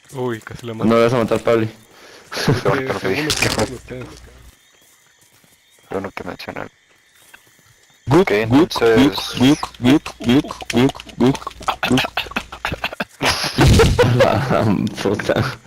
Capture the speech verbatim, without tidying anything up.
Uy, casi la mato. No le vas a matar, Pablo. Es Qué bueno que que lo pedí. según lo que Qué hacen ustedes. bueno que menciona. Guk, Ok, guk, guk, entonces... guk, guk, guk, guk, guk, guk. La puta.